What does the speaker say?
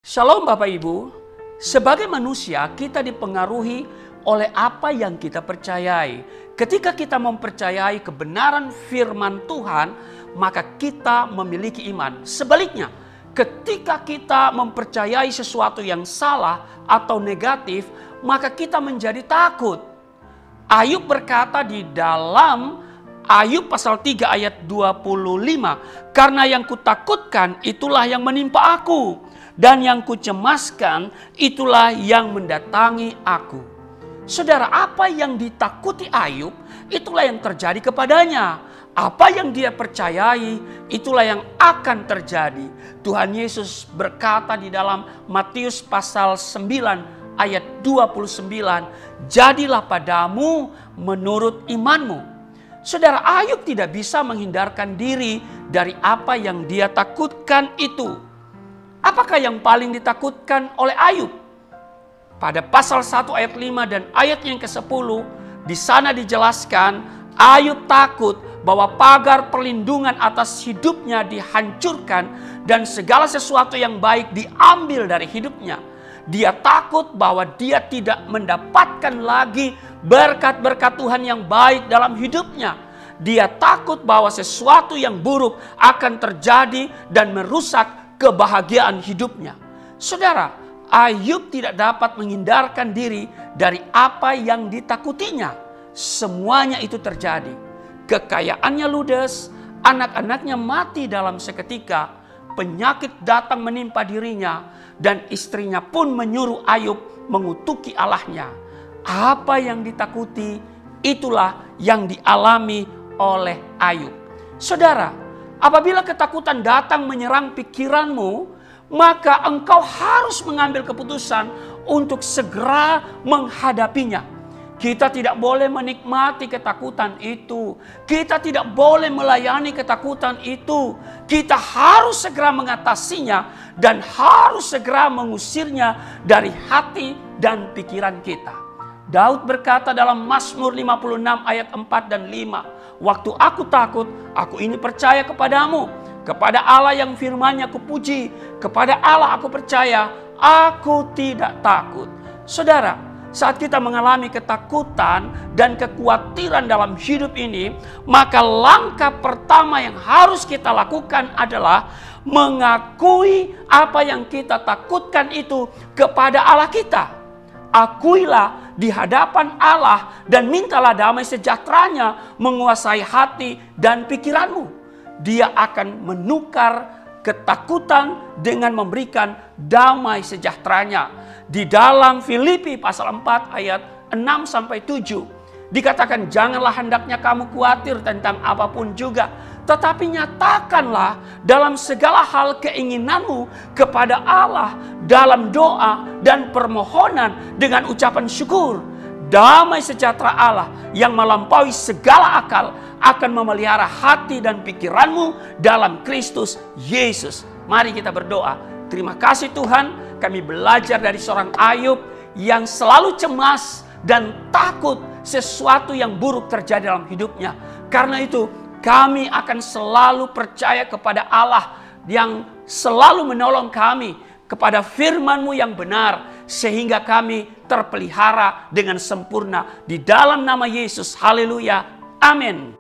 Shalom Bapak Ibu, sebagai manusia kita dipengaruhi oleh apa yang kita percayai. Ketika kita mempercayai kebenaran firman Tuhan, maka kita memiliki iman. Sebaliknya, ketika kita mempercayai sesuatu yang salah atau negatif, maka kita menjadi takut. Ayub berkata di dalam Ayub pasal 3 ayat 25, "Karena yang kutakutkan itulah yang menimpa aku, dan yang kucemaskan itulah yang mendatangi aku." Saudara, apa yang ditakuti Ayub, itulah yang terjadi kepadanya. Apa yang dia percayai, itulah yang akan terjadi. Tuhan Yesus berkata di dalam Matius pasal 9 ayat 29, "Jadilah padamu menurut imanmu." Saudara, Ayub tidak bisa menghindarkan diri dari apa yang dia takutkan itu. Apakah yang paling ditakutkan oleh Ayub? Pada pasal 1 ayat 5 dan ayat yang ke-10, di sana dijelaskan Ayub takut bahwa pagar perlindungan atas hidupnya dihancurkan dan segala sesuatu yang baik diambil dari hidupnya. Dia takut bahwa dia tidak mendapatkan lagi berkat-berkat Tuhan yang baik dalam hidupnya. Dia takut bahwa sesuatu yang buruk akan terjadi dan merusak kebahagiaan hidupnya. Saudara, Ayub tidak dapat menghindarkan diri dari apa yang ditakutinya. Semuanya itu terjadi. Kekayaannya ludes, anak-anaknya mati dalam seketika, penyakit datang menimpa dirinya, dan istrinya pun menyuruh Ayub mengutuki Allahnya. Apa yang ditakuti, itulah yang dialami oleh Ayub. Saudara, apabila ketakutan datang menyerang pikiranmu, maka engkau harus mengambil keputusan untuk segera menghadapinya. Kita tidak boleh menikmati ketakutan itu. Kita tidak boleh melayani ketakutan itu. Kita harus segera mengatasinya dan harus segera mengusirnya dari hati dan pikiran kita. Daud berkata dalam Mazmur 56 ayat 4 dan 5, "Waktu aku takut, aku ini percaya kepadamu. Kepada Allah yang firman-Nya kupuji, kepada Allah aku percaya, aku tidak takut." Saudara, saat kita mengalami ketakutan dan kekhawatiran dalam hidup ini, maka langkah pertama yang harus kita lakukan adalah mengakui apa yang kita takutkan itu kepada Allah kita. Akuilah di hadapan Allah dan mintalah damai sejahteranya menguasai hati dan pikiranmu. Dia akan menukar ketakutan dengan memberikan damai sejahteranya. Di dalam Filipi pasal 4 ayat 6 sampai 7 dikatakan, "Janganlah hendaknya kamu khawatir tentang apapun juga, tetapi nyatakanlah dalam segala hal keinginanmu kepada Allah dalam doa dan permohonan dengan ucapan syukur. Damai sejahtera Allah yang melampaui segala akal akan memelihara hati dan pikiranmu dalam Kristus Yesus." Mari kita berdoa. Terima kasih Tuhan, kami belajar dari seorang Ayub yang selalu cemas dan takut sesuatu yang buruk terjadi dalam hidupnya. Karena itu kami akan selalu percaya kepada Allah yang selalu menolong kami, kepada firman-Mu yang benar, sehingga kami terpelihara dengan sempurna. Di dalam nama Yesus, haleluya, amin.